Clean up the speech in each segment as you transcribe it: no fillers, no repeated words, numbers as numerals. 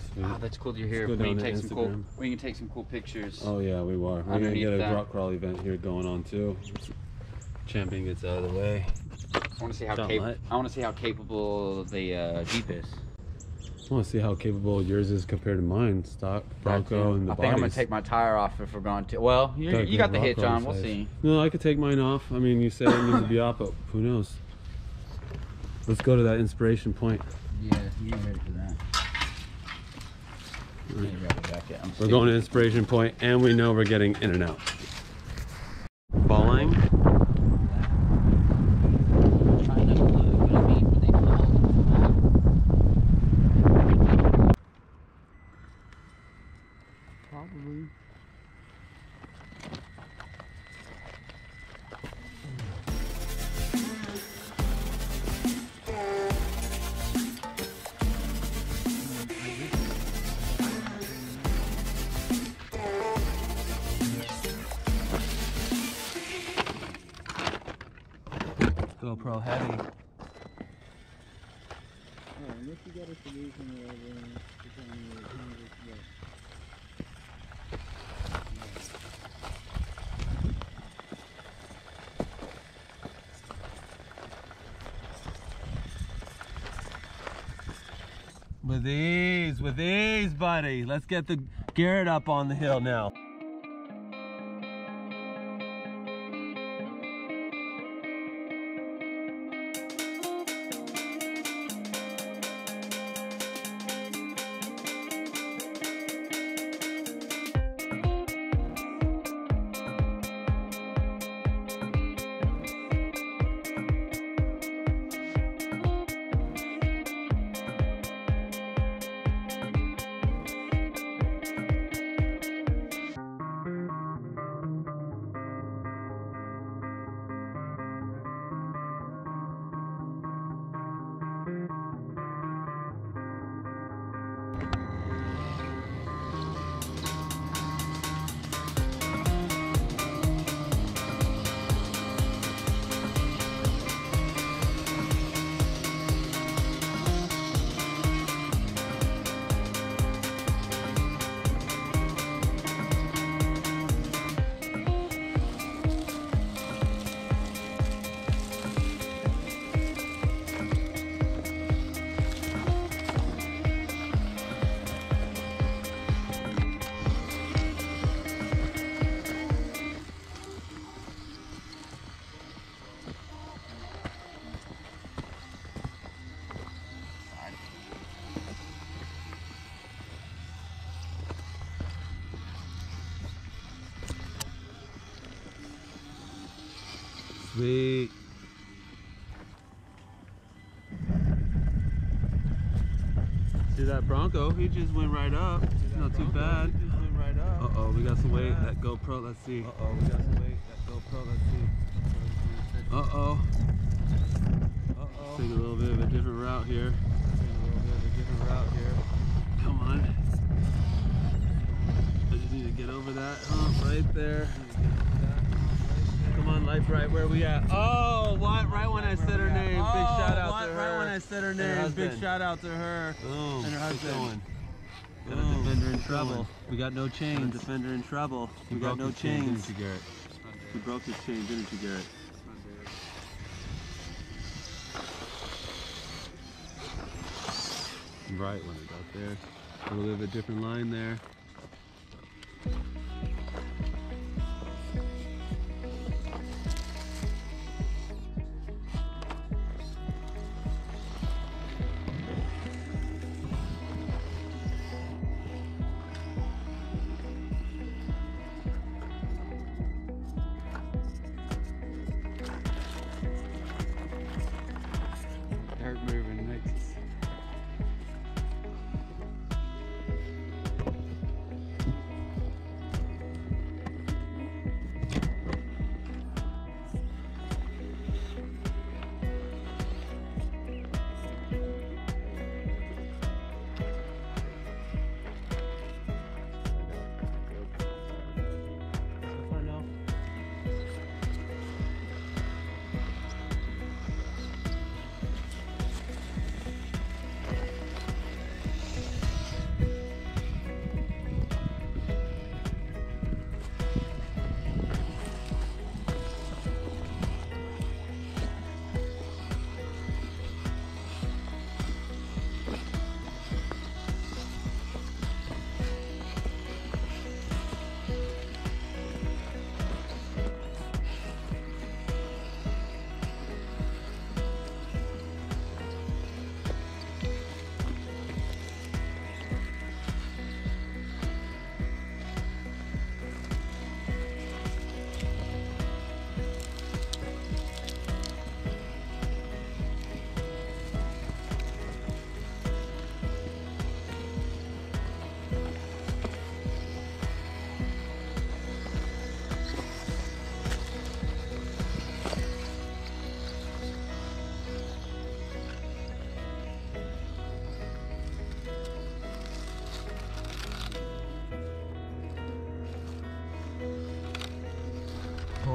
Oh, that's cool to hear. We can take some cool. We can take some cool pictures. Oh yeah, we are. We're gonna get a rock crawl event here going on too. Champion gets out of the way. I want to see how capable the Jeep is. I want to see how capable yours is compared to mine. Stock Bronco and the I think I'm gonna take my tire off if we're going to. Well, you got the hitch on. We'll see. No, I could take mine off. I mean, you say it needs to be off, but who knows? Let's go to that inspiration point. Yeah, you're ready for that. We're going to inspiration point, and we know we're getting in and out. Falling. Probably. GoPro heavy. Unless you got a solution or whatever, With ease, buddy. Let's get the Garrett up on the hill now. Sweet. See that Bronco? He just went right up. Not too bad. Uh-oh, we got some weight. That GoPro, let's see. Uh-oh, we got some weight. That GoPro, let's see. Uh-oh. Uh-oh. Take a little bit of a different route here. Come on. I just need to get over that hump right there. Come on, life, right where we at? Oh, what? Right when I said her name. Big shout out to her. Right when I said her name. Big shout out to her. Boom. And her husband. Got a defender in trouble. We got no chains. Defender in trouble. We got no chains. Didn't you, Garrett? You broke his chain, didn't you, Garrett? Right when it got there. A little bit of a different line there. Start moving next.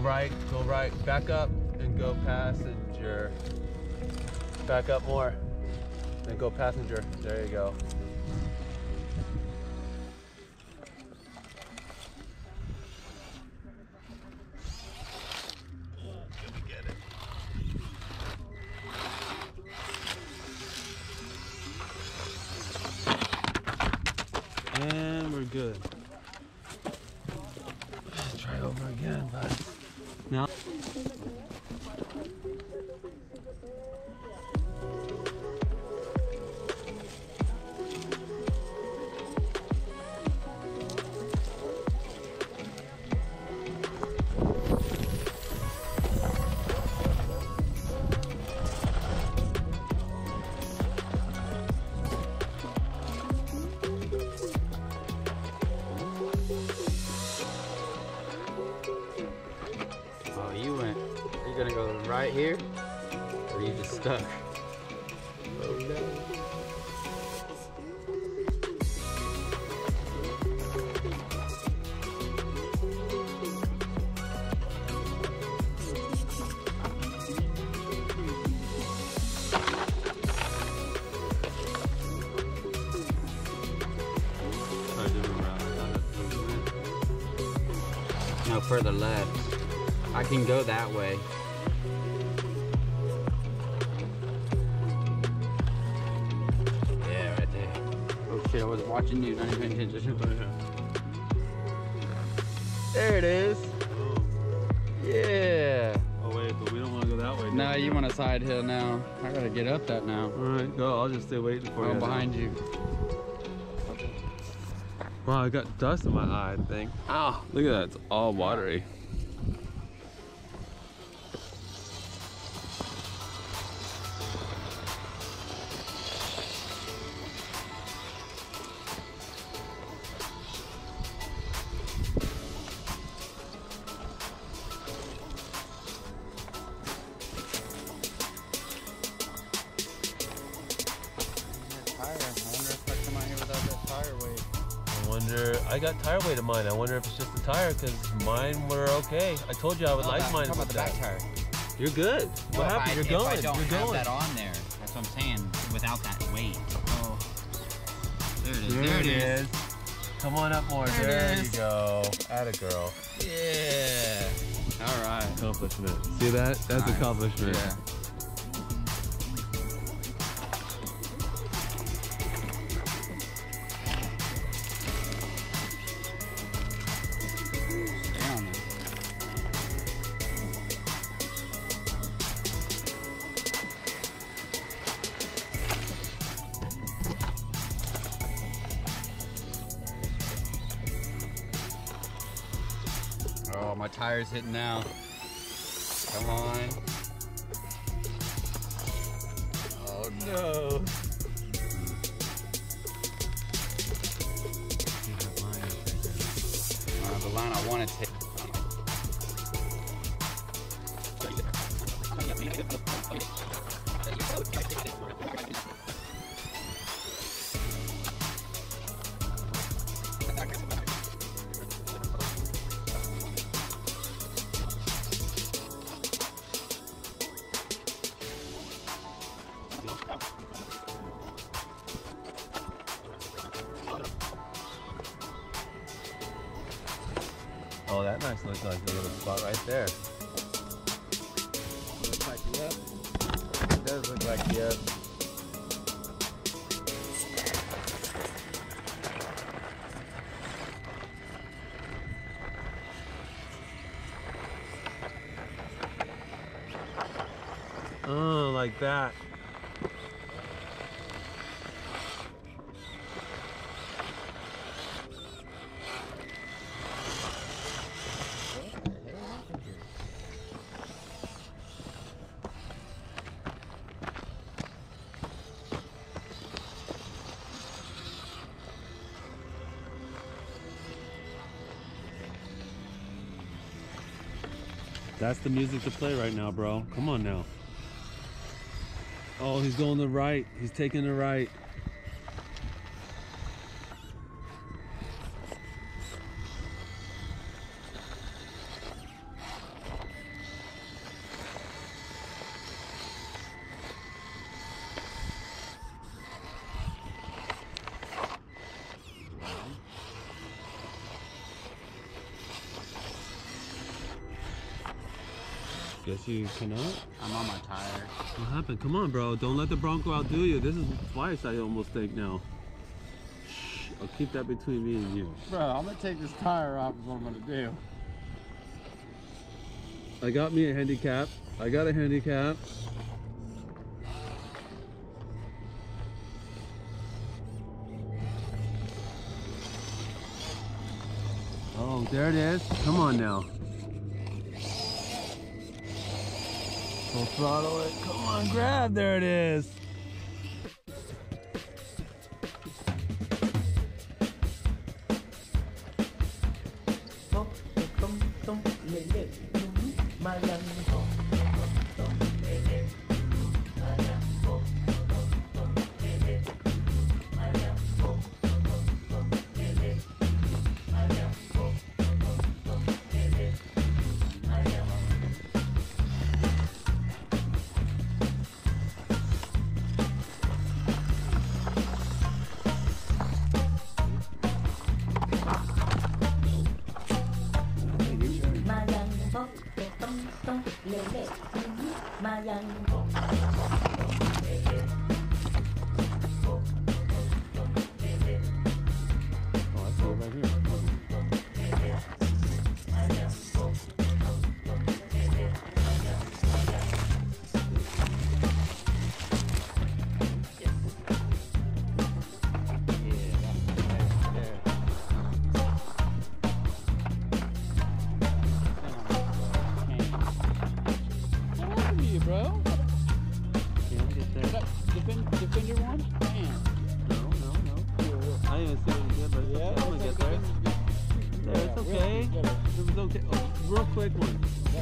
right, back up and go passenger. Back up more, and go passenger. There you go. And we're good. Try over again, but now. You gonna go right here, or are you just stuck? Oh no. No, further left. I can go that way. Yeah, right there. Oh shit, I was watching you, not even paying attention. There it is. Oh. Yeah. Oh wait, but we don't want to go that way. No, you want a side hill now. I gotta get up that now. Alright, go. I'll just stay waiting for you. I'm behind you. Wow, I got dust in my eye, I think. Ow, look at that. It's all watery. I got tire weight in mine. I wonder if it's just the tire, because mine were okay. I told you I would like mine. How about the back tire? You're good. What happened? You're going. If I don't You're going. have that on there, that's what I'm saying. Without that weight. Oh, there it is. There it is. Come on up more. There you go. Atta girl. Yeah. All right. Accomplishment. See that? That's nice. Accomplishment. Yeah. Oh, my tire's hitting now. Come on. Oh no. The line I want to take. Oh, that nice looks like a little spot right there. Looks like you up. It does look like you up. Oh, like that. That's the music to play right now, bro. Come on now. Oh, he's going to the right. He's taking the right. Guess you cannot? I'm on my tire. What happened? Come on, bro. Don't let the Bronco outdo you. This is twice I almost think now. Shh. I'll keep that between me and you. Bro, I'm gonna take this tire off is what I'm gonna do. I got me a handicap. I got a handicap. Oh, there it is. Come on now. Full throttle it. Come on, grab. There it is. Defender one? Damn. No. I didn't see what you did, but yeah, I'm gonna get there. Yeah, it's okay. It was okay. Oh, real quick one.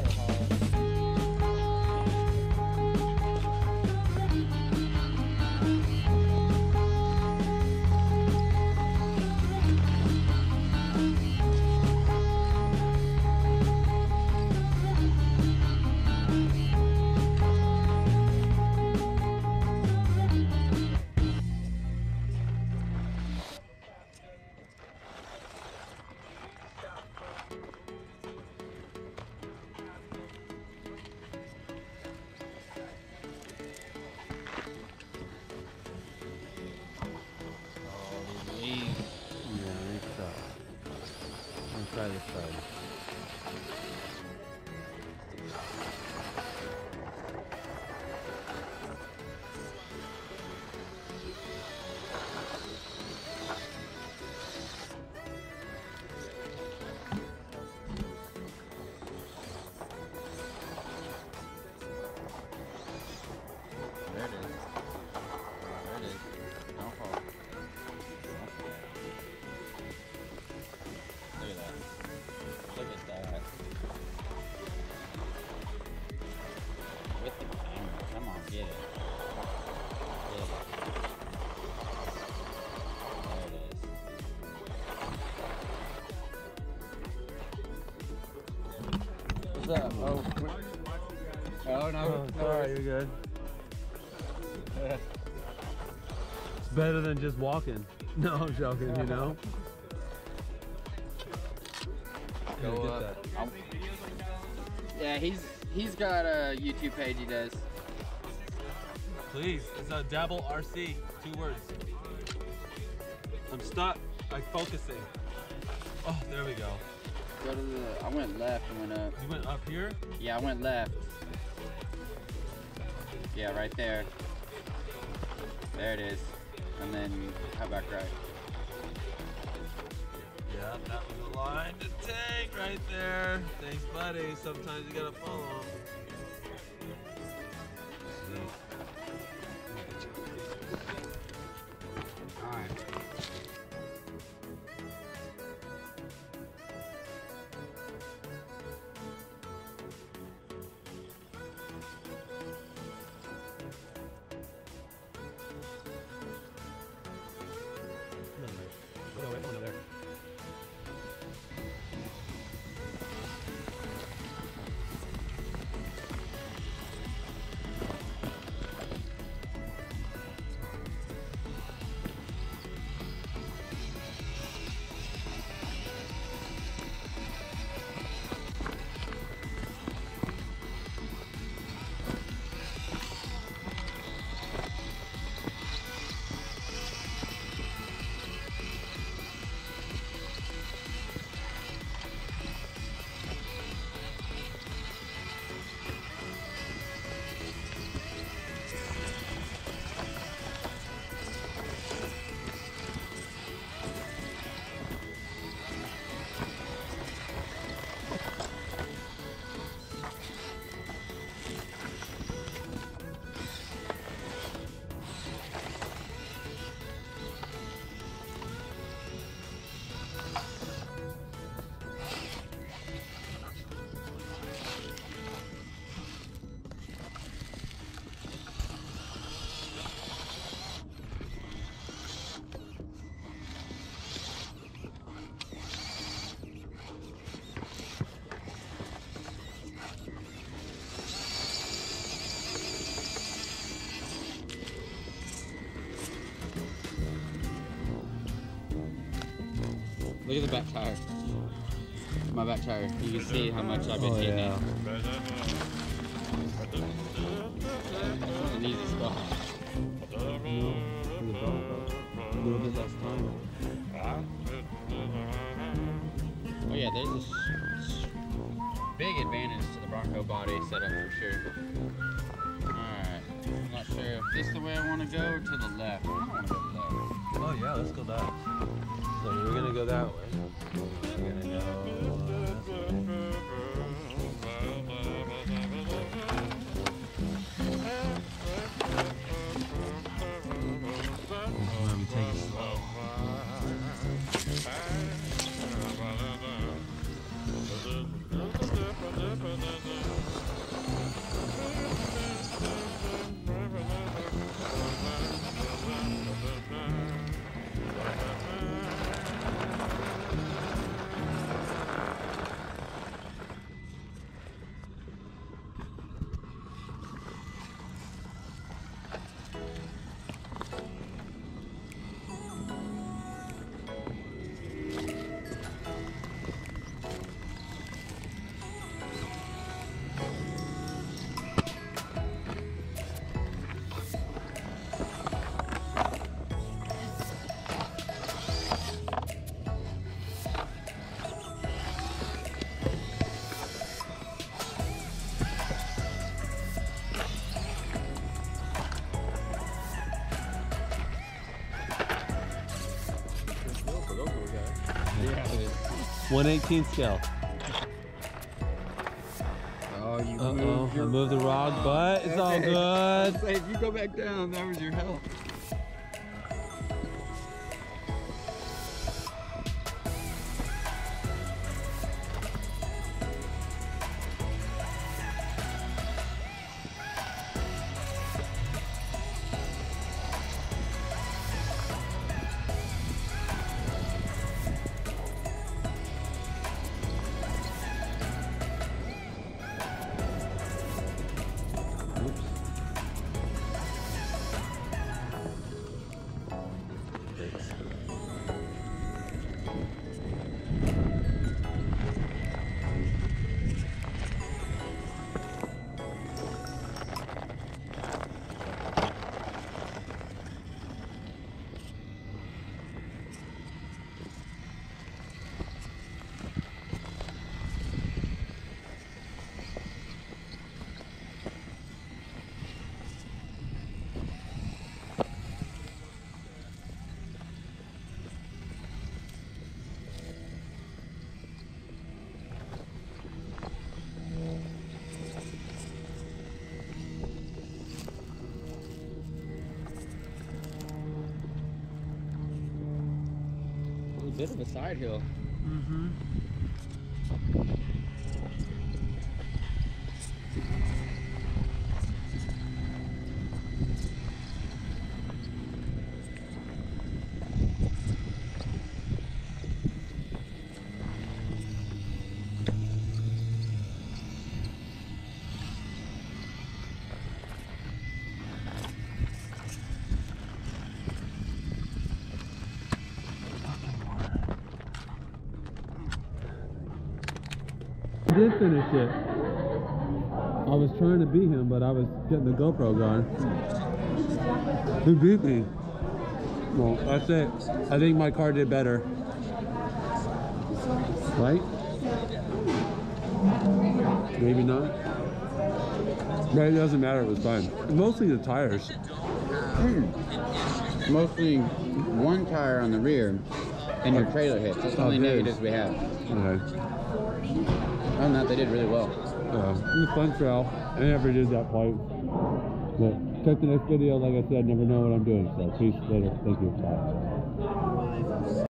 Try this side. There it is. Don't fall. Look at that. Look at that. With the camera. Come on, get it. Get it. There it is. What's up? Oh no. Sorry, you're good. It's better than just walking. No, I'm joking, you know? Go up. Yeah, he's got a YouTube page he does. Please, it's a Dabble RC, 2 words. I'm stuck, I'm focusing. Oh, there we go. Go to the, I went left and went up. You went up here? Yeah, I went left. Yeah, right there. There it is. And then cut back right. Yeah, that was a line to take right there. Thanks, buddy. Sometimes you gotta follow him. All right. Look at the back tire. My back tire. You can see how much I've been hitting it. An easy spot. A little bit less time. Oh yeah, there's a big advantage to the Bronco body setup for sure. Alright, I'm not sure if this is the way I want to go or to the left. I don't want to go left. Oh yeah, let's go that way. So we're gonna go that way. We're gonna go this way. Let me take it slow. Yeah, it is. 1/18 scale. Oh, you I moved the rod, but it's all good. Say, if you go back down, that was your help. Bit of a side hill. Mm-hmm. I did finish it. I was trying to beat him, but I was getting the GoPro going. He beat me. Well, that's it. I think my car did better. Right? Maybe not. But it doesn't matter, it was fine. Mostly the tires. Mostly one tire on the rear and your trailer hits. That's the only negatives we have. Okay. Other than that, they did really well. It was a fun trail. I never did that part. But check the next video. Like I said, never know what I'm doing. So peace later. Thank you. Bye.